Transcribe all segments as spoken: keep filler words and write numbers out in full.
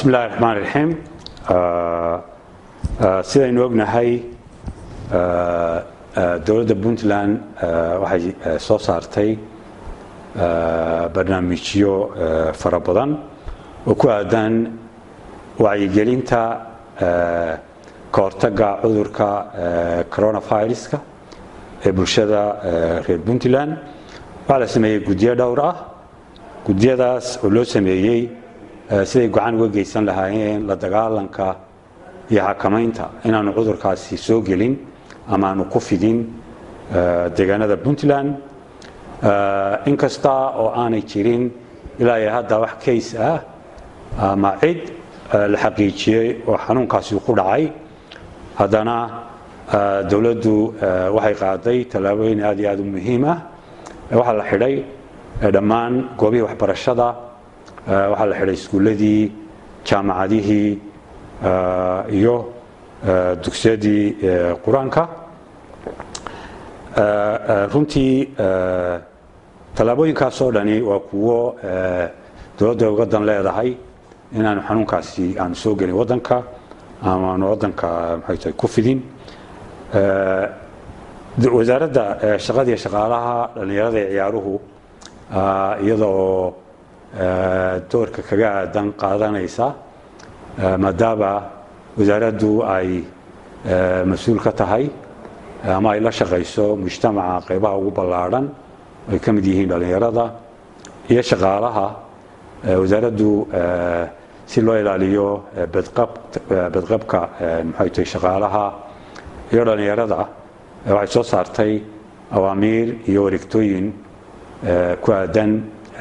بسم الله الرحمن الرحيم سيدنا ognahay dawladda Puntland waxay soo saartay barnaamijyo fara badan oo ku aadan wacyigelinta ka hortagga cudurka coronavirus-ka ee bulshada reer Puntland. waxaa la sameeyay guddiyo dhowr ah guddiyadaas oo loo sameeyay siday gacan uga geysan lahaayeen la dagaalanka iyo xakamaynta inaanu cudurkaasi soo gelin ama aanu ku fidin deegaanada Puntland. inkasta oo aanay jirin ilaa iyo hadda wax case ah ama cid la xaqiijiyay oo xanuunkaasi ku dhacay, haddana dawladdu waxay qaaday tallaabooyin aad iyo aad u muhiim ah. waxaa la xidhay dhammaan goobihii waxbarashada, waxaa la xidhay iskuuladii, jaamacadihii iyo dugsiyadii quraanka. runtii tallaabooyinkaas oo dhani waa kuwo dawladda uga dan leedahay inaanu xanuunkaasi aanu soo gelin waddanka ama aanu waddanka maxay tahay ku fidin. wasaaradda shaqada iyo shaqaalaha dhalinyarada iyo ciyaaruhu iyadoo doorka kaga aadan qaadanaysa maadaama wasaaraddu ay mas-uul ka tahay ama ay la shaqayso mujtamaca qaybaha ugu ballaadhan ay ka mid yihiin dhalinyarada iyo shaqaalaha. wasaaraddu si loo ilaaliyo badqabka maxay tahay shaqaalaha iyo dhalinyarada waxay soo saartay awaamiir iyo wareegtooyin ku aadan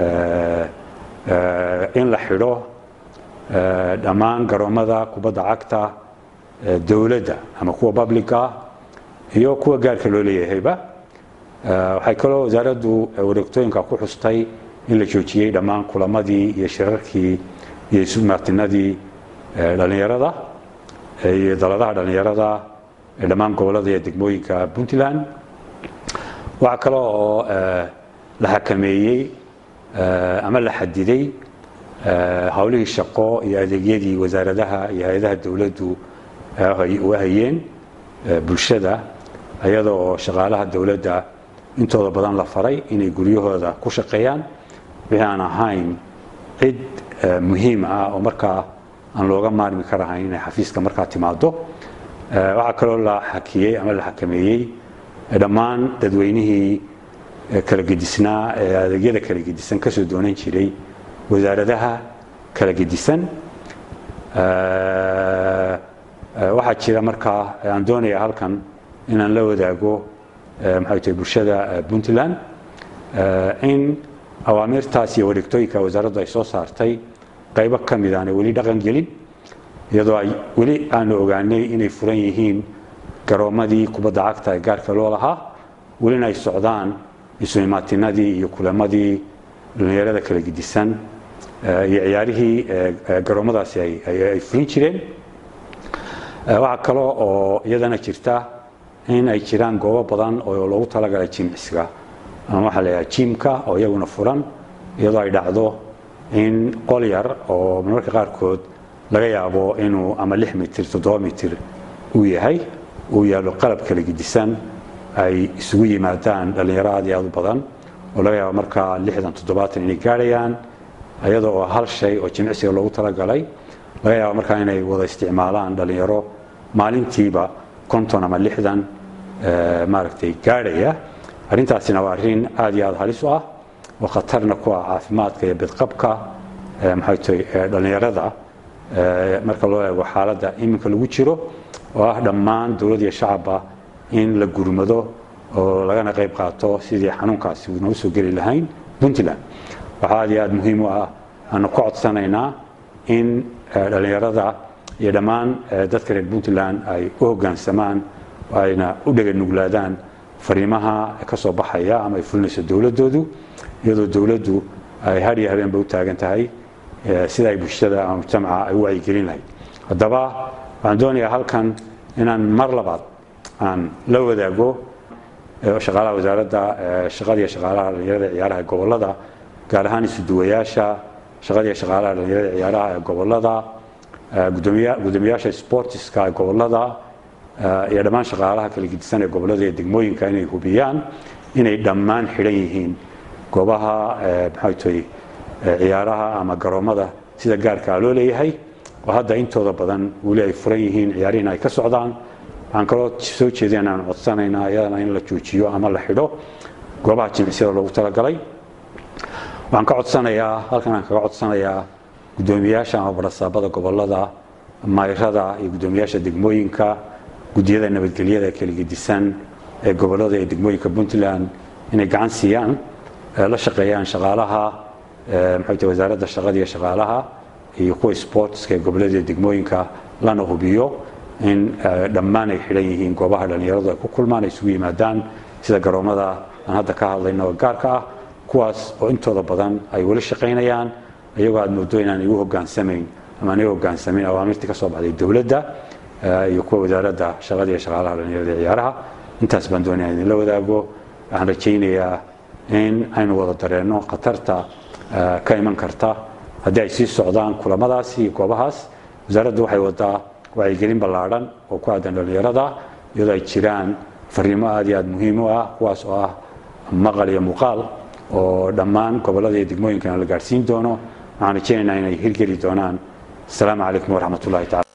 in la xidho dhammaan garoomada kubadda cagta dawladda ama kuwa public ah iyo kuwa gaarka loo leeyahayba. waxay kaloo wasaaraddu wareegtooyinka ku xustay in la joojiyey dhammaan kulamadii iyo shirarkii iyo isu martinadii dhalinyarada iyo daladaha dhalinyarada ee dhammaan gobollada iyo degmooyinka Puntland. waxaa kaloo oo la xakameeyey ama la xadiday hawlihii shaqo iyo adeegyadii wasaaradaha iyo hay-adaha dawladdu u hayeen bulshada, iyada oo shaqaalaha dawladda intooda badan la faray inay guryahooda ku shaqeeyaan wixii aan ahayn cid muhiim ah oo markaa aan looga maarmi karahayn inay xafiiska markaa timaado. waxaa kaloo la xakiyey ama la xakameeyey dhammaan dadweynihii kala gedisnaa ee adeegyada kala gedisan ka soo doonan jiray wasaaradaha kala gedisan. waxaa jira markaa aan doonaya halkan inaan la wadaago maxay tahay bulshada Puntland in awaamirtaas iyo wareegtooyinka wasaaraddu ay soo saartay qaybo ka mid aan weli dhaqan gelin, iyadoo ay weli aanu ogaanay inay furan yihiin garoomadii kubadda cagta ee gaarka loo lahaa, welina ay socdaan isu imaatinadii iyo kulamadii dhalinyarada kala gedisan iyo ciyaarihii garoomadaasi ay furin jireen. waxaa kaloo oo iyadana jirta in ay jiraan goobo badan oo loogu talagalay jimicsiga ama waxaa la yidhaha jimka oo iyaguna furan, iyadoo ay dhacdo in qol yar oo mararka qaarkood laga yaabo inuu ama lix mitir toddoba mitir uu yahay uu yaalo qalab kala gedisan ay isugu yimaadaan dhalinyaro aad iyo aad u badan oo laga yaabo markaa lixdan toddobaatan inay gaadhayaan, iyadoo oo hal shay oo jimicsiga loogu talagalay laga yaabo markaa inay wada isticmaalaan dhalinyaro maalintiiba konton ama lixdan maaragtay gaadhaya. arrintaasina waa arrin aad iyo aad halis u ah oo khatarna ku ah caafimaadka iyo badqabka maxay tahay dhalinyarada marka loo eego xaaladda iminka lagu jiro oo ah dhammaan dawlad iyo shacabba in la gurmado oo lagana qayb qaato sidii xanuunkaasi uunoo soo geli lahayn Puntland. waxaa aad iyo aad muhiim u ah aanu ka codsanaynaa in dhalinyarada iyo dhammaan dadka reer Puntland ay u hoggaansamaan ayna u dhega nuglaadaan fariimaha ka soo baxaya ama ay fulinayso dawladdoodu, iyadoo dawladdu ay har iyo habeenba u taagan tahay sida ay bulshada ama mujtamaca ay u wacyigelin lahayd. haddaba waxaan doonayaa halkan inaan mar labaad aan la wadaago shaqaalaha wasaaradda shaqada iyo shaqaalaha dhalinyarada ciyaaraha gobollada gaar ahaan isu duwayaasha shaqada iyo shaqaalaha dhalinyarada ciyaaraha gobollada gudoomiyaasha sportiska gobolada iyo dhammaan shaqaalaha kala gedisan ee gobolada iyo degmooyinka inay hubiyaan inay dhammaan xidhan yihiin goobaha maxay tahay ciyaaraha ama garoomada sida gaarka loo leeyahay oo hadda intooda badan wali ay furan yihiin ciyaarihina ay ka socdaan waxaan kaloo soo jeedin aan codsanaynaa iyadana in la joojiyo ama la xidho goobaha jimicsiyada loogu talagalay waxaan ka codsanayaa halkan aan kaga codsanayaa gudoomiyaasha ama barasaabada gobolada mayrada iyo gudoomiyaasha degmooyinka gudiyada nabadgelyada ee kala gedisan ee gobolada iyo degmooyinka Puntland inay gacan siiyaan la shaqeeyaan shaqaalaha maxay tahay wasaaradda shaqada iyo shaqaalaha iyo kuwa sportska ee gobolada iyo degmooyinka lana hubiyo in dhammaan ay xidhan yihiin goobaha dhalinyaradu ay ku kulmaan ay isugu yimaadaan sida garoomada aan hadda ka hadlayno gaarka ah kuwaas oo intooda badan ay wali shaqeynayaan iyagoo aad moodo inaan igu hogaansamayn ama aan igu hogaansamayn awaamirtii ka soo baxday dowladda iyo kuwa wasaaradda shaqada iyo shaqaalaha dhalinyarada iyo ciyaaraha intaas baan doonayaa idinla wadaago waxaan rajaynayaa in aynu wada dareenno khatarta ka iman karta haddii ay sii socdaan kulamadaasi iyo goobahaas wasaaraddu waxay wadaa wacyigelin ballaadhan oo ku aadan dhalinyarada iyadoo ay jiraan fariimo aad iyo aad muhiim u ah kuwaas oo ah maqal iyo muuqaal oo dhammaan gobolada iyo degmooyinkana la gaadhsiin doono waxaan rajaynaynaa inay hirgeli doonaan asalaamu calaykum waraxmatullahi tacala